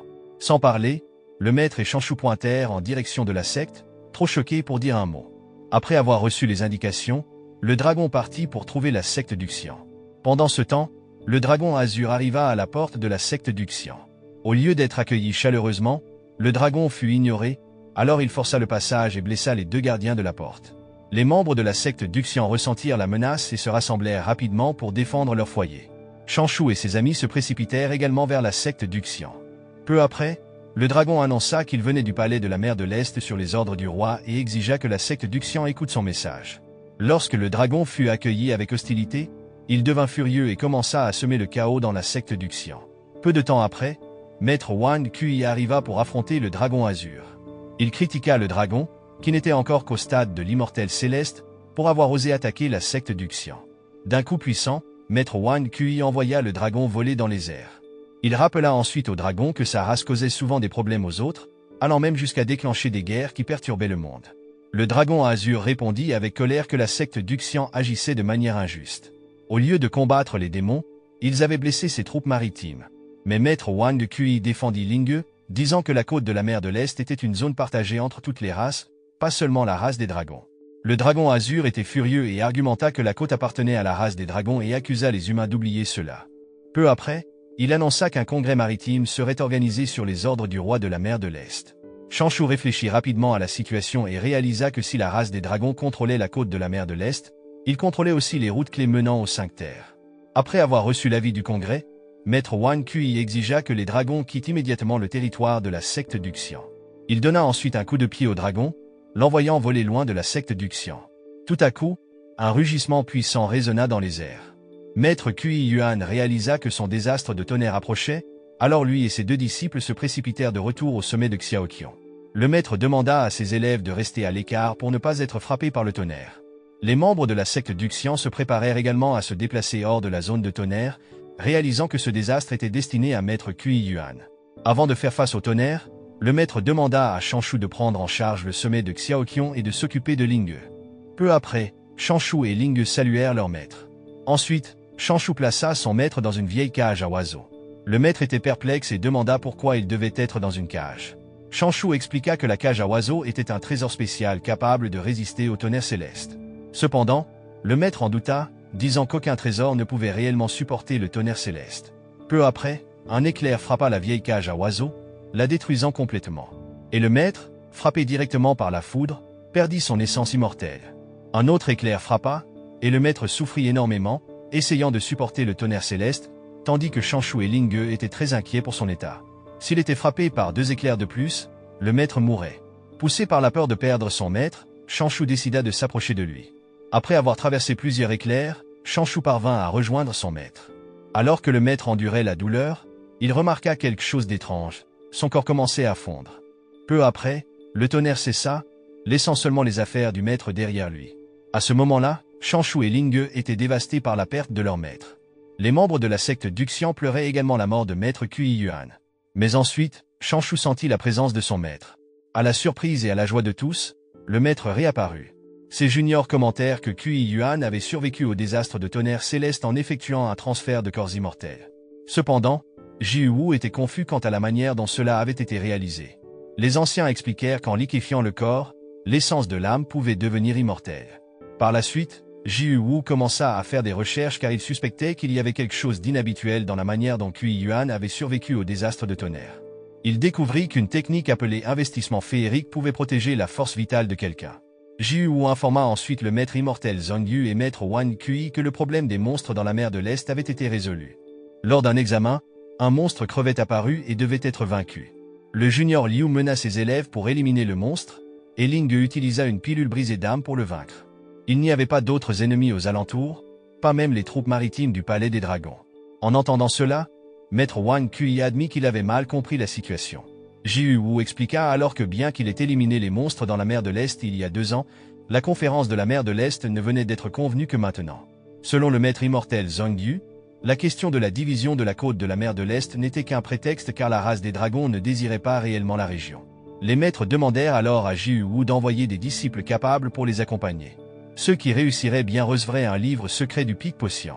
Sans parler, le maître et Chanshu pointèrent en direction de la secte, trop choqués pour dire un mot. Après avoir reçu les indications, le dragon partit pour trouver la secte d'Uxian. Pendant ce temps, le dragon azur arriva à la porte de la secte d'Uxian. Au lieu d'être accueilli chaleureusement, le dragon fut ignoré, alors il força le passage et blessa les deux gardiens de la porte. Les membres de la secte d'Uxian ressentirent la menace et se rassemblèrent rapidement pour défendre leur foyer. Chanshu et ses amis se précipitèrent également vers la secte d'Uxian. Peu après, le dragon annonça qu'il venait du palais de la mer de l'Est sur les ordres du roi et exigea que la secte d'Uxian écoute son message. Lorsque le dragon fut accueilli avec hostilité, il devint furieux et commença à semer le chaos dans la secte d'Uxian. Peu de temps après, Maître Wan Kui arriva pour affronter le dragon azur. Il critiqua le dragon, qui n'était encore qu'au stade de l'immortel céleste, pour avoir osé attaquer la secte d'Uxian. D'un coup puissant, Maître Wan Kui envoya le dragon voler dans les airs. Il rappela ensuite au dragon que sa race causait souvent des problèmes aux autres, allant même jusqu'à déclencher des guerres qui perturbaient le monde. Le dragon azur répondit avec colère que la secte d'Uxian agissait de manière injuste. Au lieu de combattre les démons, ils avaient blessé ses troupes maritimes. Mais Maître Wan Kui défendit Lingue, disant que la côte de la mer de l'Est était une zone partagée entre toutes les races, pas seulement la race des dragons. Le dragon azur était furieux et argumenta que la côte appartenait à la race des dragons et accusa les humains d'oublier cela. Peu après, il annonça qu'un congrès maritime serait organisé sur les ordres du roi de la mer de l'Est. Chanshu réfléchit rapidement à la situation et réalisa que si la race des dragons contrôlait la côte de la mer de l'Est, il contrôlait aussi les routes clés menant aux 5 terres. Après avoir reçu l'avis du congrès, Maître Wan Kui exigea que les dragons quittent immédiatement le territoire de la secte d'Uxian. Il donna ensuite un coup de pied au dragon, l'envoyant voler loin de la secte d'Uxian. Tout à coup, un rugissement puissant résonna dans les airs. Maître Kui Yuan réalisa que son désastre de tonnerre approchait, alors lui et ses 2 disciples se précipitèrent de retour au sommet de Xiaoqian. Le maître demanda à ses élèves de rester à l'écart pour ne pas être frappés par le tonnerre. Les membres de la secte d'Uxian se préparèrent également à se déplacer hors de la zone de tonnerre, réalisant que ce désastre était destiné à Maître Kui Yuan. Avant de faire face au tonnerre, le maître demanda à Chanshu de prendre en charge le sommet de Xiaoqian et de s'occuper de Lingue. Peu après, Chanshu et Lingue saluèrent leur maître. Ensuite, Chanshu plaça son maître dans une vieille cage à oiseaux. Le maître était perplexe et demanda pourquoi il devait être dans une cage. Chanshu expliqua que la cage à oiseaux était un trésor spécial capable de résister au tonnerre céleste. Cependant, le maître en douta, disant qu'aucun trésor ne pouvait réellement supporter le tonnerre céleste. Peu après, un éclair frappa la vieille cage à oiseaux, la détruisant complètement. Et le maître, frappé directement par la foudre, perdit son essence immortelle. Un autre éclair frappa, et le maître souffrit énormément, essayant de supporter le tonnerre céleste, tandis que Chanshu et Lingue étaient très inquiets pour son état. S'il était frappé par 2 éclairs de plus, le maître mourrait. Poussé par la peur de perdre son maître, Chanshu décida de s'approcher de lui. Après avoir traversé plusieurs éclairs, Chanshu parvint à rejoindre son maître. Alors que le maître endurait la douleur, il remarqua quelque chose d'étrange. Son corps commençait à fondre. Peu après, le tonnerre cessa, laissant seulement les affaires du maître derrière lui. À ce moment-là, Chanshu et Lingue étaient dévastés par la perte de leur maître. Les membres de la secte d'Uxian pleuraient également la mort de Maître Kui Yuan. Mais ensuite, Chanshu sentit la présence de son maître. À la surprise et à la joie de tous, le maître réapparut. Ses juniors commentèrent que Kui Yuan avait survécu au désastre de tonnerre céleste en effectuant un transfert de corps immortels. Cependant, Jiu Wu était confus quant à la manière dont cela avait été réalisé. Les anciens expliquèrent qu'en liquéfiant le corps, l'essence de l'âme pouvait devenir immortelle. Par la suite, Jiu Wu commença à faire des recherches car il suspectait qu'il y avait quelque chose d'inhabituel dans la manière dont Kui Yuan avait survécu au désastre de tonnerre. Il découvrit qu'une technique appelée investissement féerique pouvait protéger la force vitale de quelqu'un. Jiu Wu informa ensuite le maître immortel Zhongyu et maître Wan Kui que le problème des monstres dans la mer de l'Est avait été résolu. Lors d'un examen, un monstre crevette apparut et devait être vaincu. Le junior Liu mena ses élèves pour éliminer le monstre, et Ling utilisa une pilule brisée d'âme pour le vaincre. Il n'y avait pas d'autres ennemis aux alentours, pas même les troupes maritimes du palais des dragons. En entendant cela, maître Wan Kui admit qu'il avait mal compris la situation. Jiu Wu expliqua alors que bien qu'il ait éliminé les monstres dans la mer de l'Est il y a 2 ans, la conférence de la mer de l'Est ne venait d'être convenue que maintenant. Selon le maître immortel Zhongyu, la question de la division de la côte de la mer de l'Est n'était qu'un prétexte car la race des dragons ne désirait pas réellement la région. Les maîtres demandèrent alors à Jiu Wu d'envoyer des disciples capables pour les accompagner. Ceux qui réussiraient bien recevraient un livre secret du pic Potient.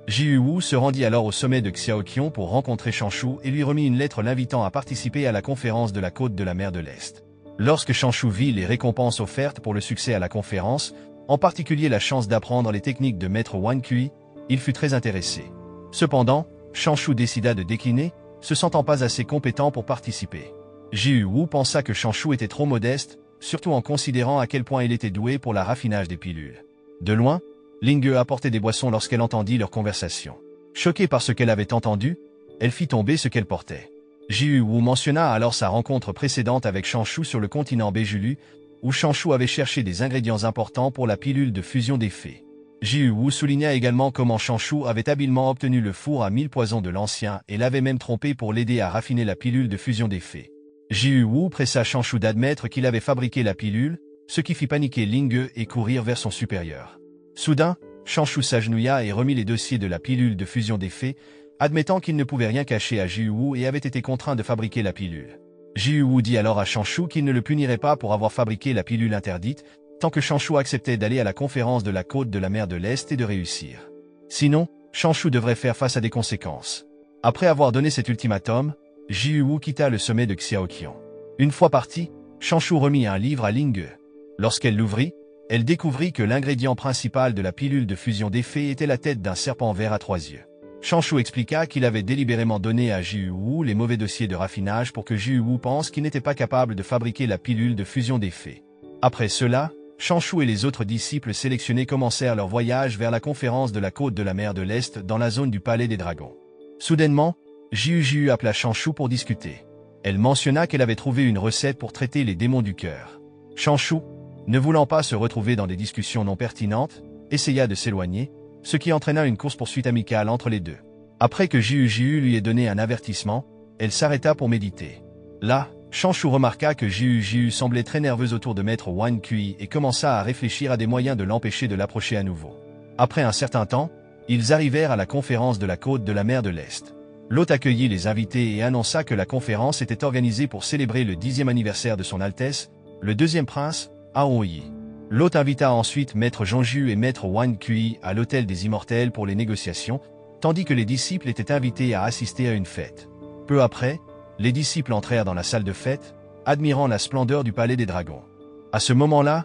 Jiu Wu se rendit alors au sommet de Xiaoqian pour rencontrer Shanshu et lui remit une lettre l'invitant à participer à la conférence de la côte de la mer de l'Est. Lorsque Shanshu vit les récompenses offertes pour le succès à la conférence, en particulier la chance d'apprendre les techniques de maître Wan Kui, il fut très intéressé. Cependant, Shanshu décida de décliner, se sentant pas assez compétent pour participer. Jiu Wu pensa que Shanshu était trop modeste, surtout en considérant à quel point il était doué pour le raffinage des pilules. De loin, Linge apportait des boissons lorsqu'elle entendit leur conversation. Choquée par ce qu'elle avait entendu, elle fit tomber ce qu'elle portait. Jiu Wu mentionna alors sa rencontre précédente avec Shanshu sur le continent Beijulu, où Shanshu avait cherché des ingrédients importants pour la pilule de fusion des fées. Jiu Wu souligna également comment Shanshu avait habilement obtenu le four à 1000 poisons de l'ancien et l'avait même trompé pour l'aider à raffiner la pilule de fusion des fées. Jiu Wu pressa Shanshu d'admettre qu'il avait fabriqué la pilule, ce qui fit paniquer Linge et courir vers son supérieur. Soudain, Shanshu s'agenouilla et remit les dossiers de la pilule de fusion des fées, admettant qu'il ne pouvait rien cacher à Jiu Wu et avait été contraint de fabriquer la pilule. Jiu Wu dit alors à Shanshu qu'il ne le punirait pas pour avoir fabriqué la pilule interdite, tant que Shanshu acceptait d'aller à la conférence de la côte de la mer de l'Est et de réussir. Sinon, Shanshu devrait faire face à des conséquences. Après avoir donné cet ultimatum, Jiu Wu quitta le sommet de Xiaoqian. Une fois parti, Shanshu remit un livre à Linge. Lorsqu'elle l'ouvrit, elle découvrit que l'ingrédient principal de la pilule de fusion des fées était la tête d'un serpent vert à 3 yeux. Shanshu expliqua qu'il avait délibérément donné à Jiu Wu les mauvais dossiers de raffinage pour que Jiu Wu pense qu'il n'était pas capable de fabriquer la pilule de fusion des fées. Après cela, Shanshu et les autres disciples sélectionnés commencèrent leur voyage vers la conférence de la côte de la mer de l'Est dans la zone du palais des dragons. Soudainement, Jiu appela Shanshu pour discuter. Elle mentionna qu'elle avait trouvé une recette pour traiter les démons du cœur. Shanshu, ne voulant pas se retrouver dans des discussions non pertinentes, essaya de s'éloigner, ce qui entraîna une course-poursuite amicale entre les deux. Après que Jiu lui ait donné un avertissement, elle s'arrêta pour méditer. Là, Shanshu remarqua que Jiu semblait très nerveuse autour de maître Wan Kui et commença à réfléchir à des moyens de l'empêcher de l'approcher à nouveau. Après un certain temps, ils arrivèrent à la conférence de la côte de la mer de l'Est. L'hôte accueillit les invités et annonça que la conférence était organisée pour célébrer le 10e anniversaire de son Altesse, le deuxième prince, Aoyi. L'hôte invita ensuite maître Zhongju et maître Wan Kui à l'hôtel des Immortels pour les négociations, tandis que les disciples étaient invités à assister à une fête. Peu après, les disciples entrèrent dans la salle de fête, admirant la splendeur du palais des dragons. À ce moment-là,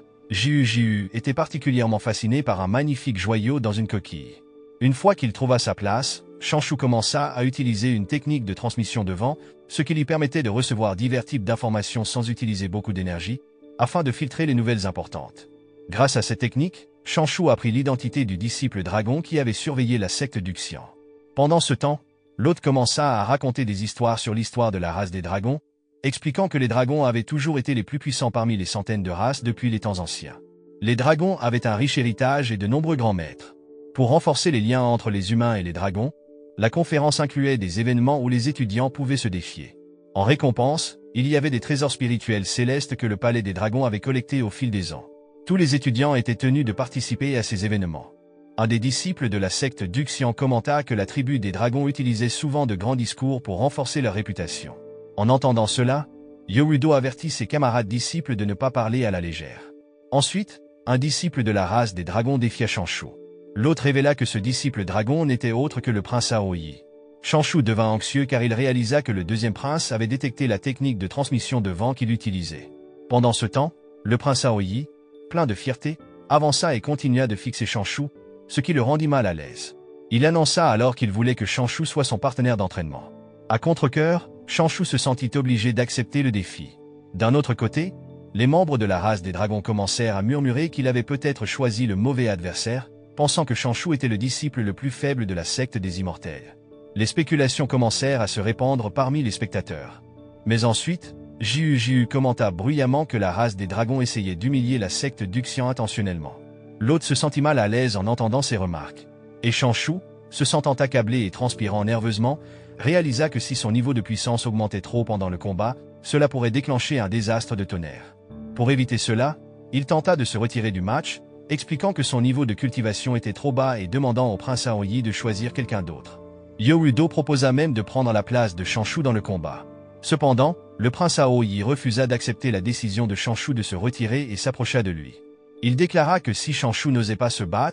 Jiu était particulièrement fasciné par un magnifique joyau dans une coquille. Une fois qu'il trouva sa place, Shanshu commença à utiliser une technique de transmission de vent, ce qui lui permettait de recevoir divers types d'informations sans utiliser beaucoup d'énergie, afin de filtrer les nouvelles importantes. Grâce à cette technique, Shanshu apprit l'identité du disciple dragon qui avait surveillé la secte du Xian. Pendant ce temps, l'hôte commença à raconter des histoires sur l'histoire de la race des dragons, expliquant que les dragons avaient toujours été les plus puissants parmi les centaines de races depuis les temps anciens. Les dragons avaient un riche héritage et de nombreux grands maîtres. Pour renforcer les liens entre les humains et les dragons, la conférence incluait des événements où les étudiants pouvaient se défier. En récompense, il y avait des trésors spirituels célestes que le palais des dragons avait collectés au fil des ans. Tous les étudiants étaient tenus de participer à ces événements. Un des disciples de la secte Duxian commenta que la tribu des dragons utilisait souvent de grands discours pour renforcer leur réputation. En entendant cela, Yorudo avertit ses camarades disciples de ne pas parler à la légère. Ensuite, un disciple de la race des dragons défia Shanshu. L'autre révéla que ce disciple dragon n'était autre que le prince Aoyi. Shanshu devint anxieux car il réalisa que le deuxième prince avait détecté la technique de transmission de vent qu'il utilisait. Pendant ce temps, le prince Aoyi, plein de fierté, avança et continua de fixer Shanshu, ce qui le rendit mal à l'aise. Il annonça alors qu'il voulait que Shanshu soit son partenaire d'entraînement. À contre-cœur, Shanshu se sentit obligé d'accepter le défi. D'un autre côté, les membres de la race des dragons commencèrent à murmurer qu'il avait peut-être choisi le mauvais adversaire, pensant que Shanshu était le disciple le plus faible de la secte des Immortels. Les spéculations commencèrent à se répandre parmi les spectateurs. Mais ensuite, Jiu commenta bruyamment que la race des dragons essayait d'humilier la secte Duxian intentionnellement. L'hôte se sentit mal à l'aise en entendant ces remarques. Et Shanshu, se sentant accablé et transpirant nerveusement, réalisa que si son niveau de puissance augmentait trop pendant le combat, cela pourrait déclencher un désastre de tonnerre. Pour éviter cela, il tenta de se retirer du match, expliquant que son niveau de cultivation était trop bas et demandant au prince Aoyi de choisir quelqu'un d'autre. Yorudo proposa même de prendre la place de Shanshu dans le combat. Cependant, le prince Aoyi refusa d'accepter la décision de Shanshu de se retirer et s'approcha de lui. Il déclara que si Shanshu n'osait pas se battre,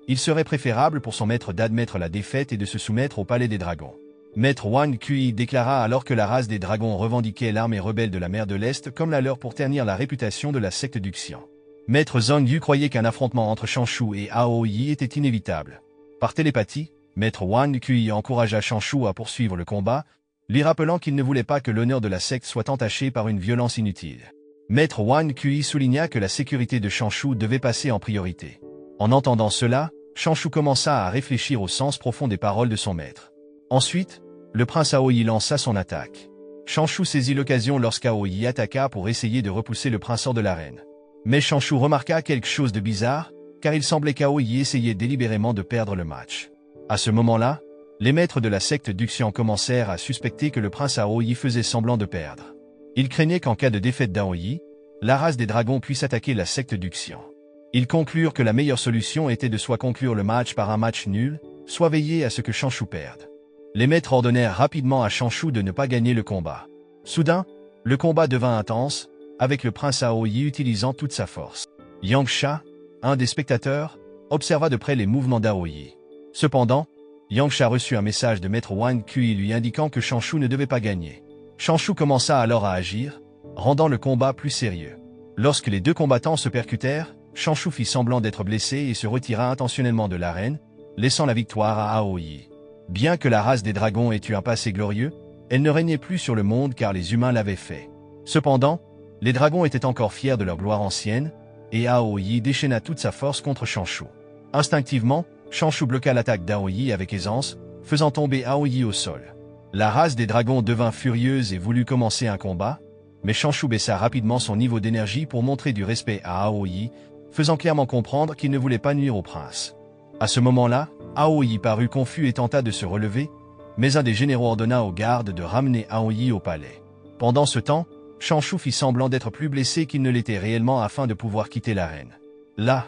Il serait préférable pour son maître d'admettre la défaite et de se soumettre au palais des dragons. Maître Wang Kui déclara alors que la race des dragons revendiquait l'armée rebelle de la mer de l'Est comme la leur pour ternir la réputation de la secte du Xian. Maître Zhang Yu croyait qu'un affrontement entre Changshu et Hao Yi était inévitable. Par télépathie, Maître Wang Kui encouragea Changshu à poursuivre le combat, lui rappelant qu'il ne voulait pas que l'honneur de la secte soit entaché par une violence inutile. Maître Wang Kui souligna que la sécurité de Changshu devait passer en priorité. En entendant cela, Changshu commença à réfléchir au sens profond des paroles de son maître. Ensuite, le prince Aoyi lança son attaque. Changshu saisit l'occasion lorsqu'Aoyi attaqua pour essayer de repousser le prince hors de l'arène. Mais Changshu remarqua quelque chose de bizarre, car il semblait qu'Aoyi essayait délibérément de perdre le match. À ce moment-là, les maîtres de la secte du Xian commencèrent à suspecter que le prince Aoyi faisait semblant de perdre. Ils craignaient qu'en cas de défaite d'Aoyi, la race des dragons puisse attaquer la secte du Xian. Ils conclurent que la meilleure solution était de soit conclure le match par un match nul, soit veiller à ce que Changshu perde. Les maîtres ordonnèrent rapidement à Changshu de ne pas gagner le combat. Soudain, le combat devint intense, avec le prince Aoyi utilisant toute sa force. Yangsha, un des spectateurs, observa de près les mouvements d'Aoyi. Cependant, Yangsha reçut un message de maître Wang Kui lui indiquant que Changshu ne devait pas gagner. Changshu commença alors à agir, rendant le combat plus sérieux. Lorsque les deux combattants se percutèrent, Changshu fit semblant d'être blessé et se retira intentionnellement de l'arène, laissant la victoire à Aoyi. Bien que la race des dragons ait eu un passé glorieux, elle ne régnait plus sur le monde car les humains l'avaient fait. Cependant, les dragons étaient encore fiers de leur gloire ancienne, et Aoyi déchaîna toute sa force contre Changshu. Instinctivement, Changshu bloqua l'attaque d'Aoyi avec aisance, faisant tomber Aoyi au sol. La race des dragons devint furieuse et voulut commencer un combat, mais Changshu baissa rapidement son niveau d'énergie pour montrer du respect à Aoyi, faisant clairement comprendre qu'il ne voulait pas nuire au prince. À ce moment-là, Aoyi parut confus et tenta de se relever, mais un des généraux ordonna aux gardes de ramener Aoyi au palais. Pendant ce temps, Changshu fit semblant d'être plus blessé qu'il ne l'était réellement afin de pouvoir quitter l'arène. Là,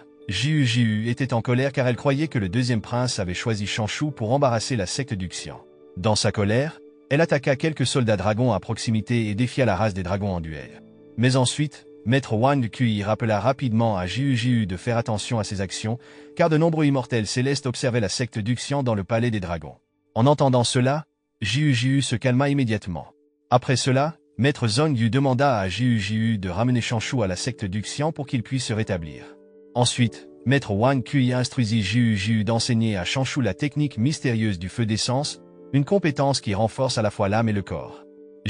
Jiu était en colère car elle croyait que le deuxième prince avait choisi Changshu pour embarrasser la secte du Xian. Dans sa colère, elle attaqua quelques soldats dragons à proximité et défia la race des dragons en duel. Mais ensuite, Maître Wang Kui rappela rapidement à Jiu de faire attention à ses actions, car de nombreux immortels célestes observaient la secte du Xian dans le palais des dragons. En entendant cela, Jiu se calma immédiatement. Après cela, Maître Zhang Yu demanda à Jiu de ramener Changshu à la secte du Xian pour qu'il puisse se rétablir. Ensuite, Maître Wang Kui instruisit Jiu d'enseigner à Changshu la technique mystérieuse du feu d'essence, une compétence qui renforce à la fois l'âme et le corps.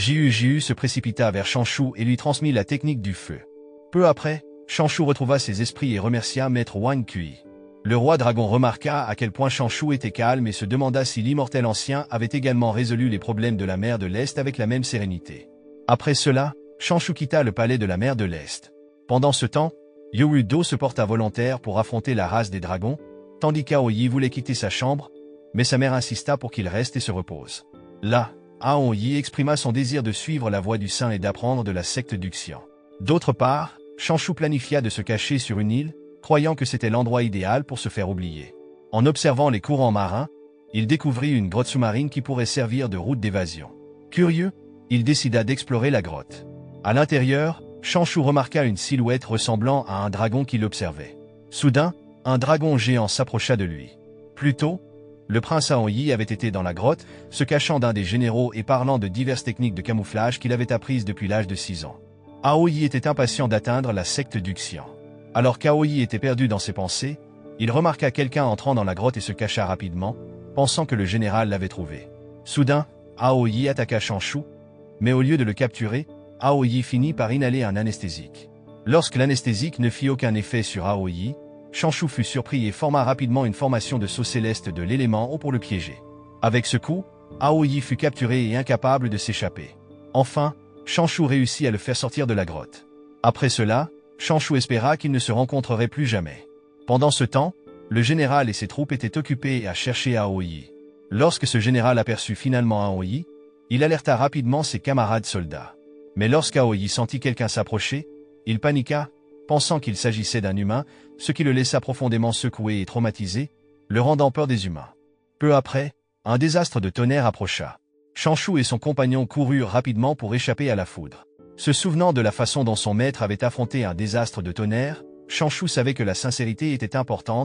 Jiu se précipita vers Changshu et lui transmit la technique du feu. Peu après, Changshu retrouva ses esprits et remercia Maître Wang Kui. Le roi dragon remarqua à quel point Changshu était calme et se demanda si l'immortel ancien avait également résolu les problèmes de la mer de l'Est avec la même sérénité. Après cela, Changshu quitta le palais de la mer de l'Est. Pendant ce temps, Yorudo se porta volontaire pour affronter la race des dragons, tandis qu'Aoyi voulait quitter sa chambre, mais sa mère insista pour qu'il reste et se repose. Là, Aoyi exprima son désir de suivre la voie du saint et d'apprendre de la secte du Xian. D'autre part, Changshu planifia de se cacher sur une île, croyant que c'était l'endroit idéal pour se faire oublier. En observant les courants marins, il découvrit une grotte sous-marine qui pourrait servir de route d'évasion. Curieux, il décida d'explorer la grotte. À l'intérieur, Changshu remarqua une silhouette ressemblant à un dragon qui l'observait. Soudain, un dragon géant s'approcha de lui. Plus tôt, le prince Aoyi avait été dans la grotte, se cachant d'un des généraux et parlant de diverses techniques de camouflage qu'il avait apprises depuis l'âge de 6 ans. Aoyi était impatient d'atteindre la secte du Xian. Alors qu'Aoyi était perdu dans ses pensées, il remarqua quelqu'un entrant dans la grotte et se cacha rapidement, pensant que le général l'avait trouvé. Soudain, Aoyi attaqua Changshu, mais au lieu de le capturer, Aoyi finit par inhaler un anesthésique. Lorsque l'anesthésique ne fit aucun effet sur Aoyi, Changshu fut surpris et forma rapidement une formation de saut céleste de l'élément eau pour le piéger. Avec ce coup, Aoyi fut capturé et incapable de s'échapper. Enfin, Changshu réussit à le faire sortir de la grotte. Après cela, Changshu espéra qu'ils ne se rencontreraient plus jamais. Pendant ce temps, le général et ses troupes étaient occupés à chercher Aoyi. Lorsque ce général aperçut finalement Aoyi, il alerta rapidement ses camarades soldats. Mais lorsqu'Aoyi sentit quelqu'un s'approcher, il paniqua, pensant qu'il s'agissait d'un humain, ce qui le laissa profondément secoué et traumatisé, le rendant peur des humains. Peu après, un désastre de tonnerre approcha. Changshu et son compagnon coururent rapidement pour échapper à la foudre. Se souvenant de la façon dont son maître avait affronté un désastre de tonnerre, Changshu savait que la sincérité était importante,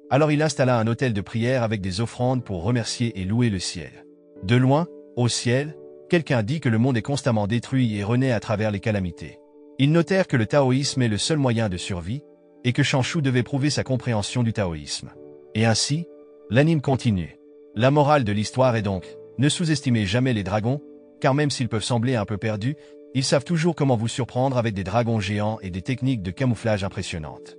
Alors il installa un autel de prière avec des offrandes pour remercier et louer le ciel. De loin, au ciel, quelqu'un dit que le monde est constamment détruit et renaît à travers les calamités. Ils notèrent que le taoïsme est le seul moyen de survie, et que Shanshu devait prouver sa compréhension du taoïsme. Et ainsi, l'anime continue. La morale de l'histoire est donc, ne sous-estimez jamais les dragons, car même s'ils peuvent sembler un peu perdus, ils savent toujours comment vous surprendre avec des dragons géants et des techniques de camouflage impressionnantes.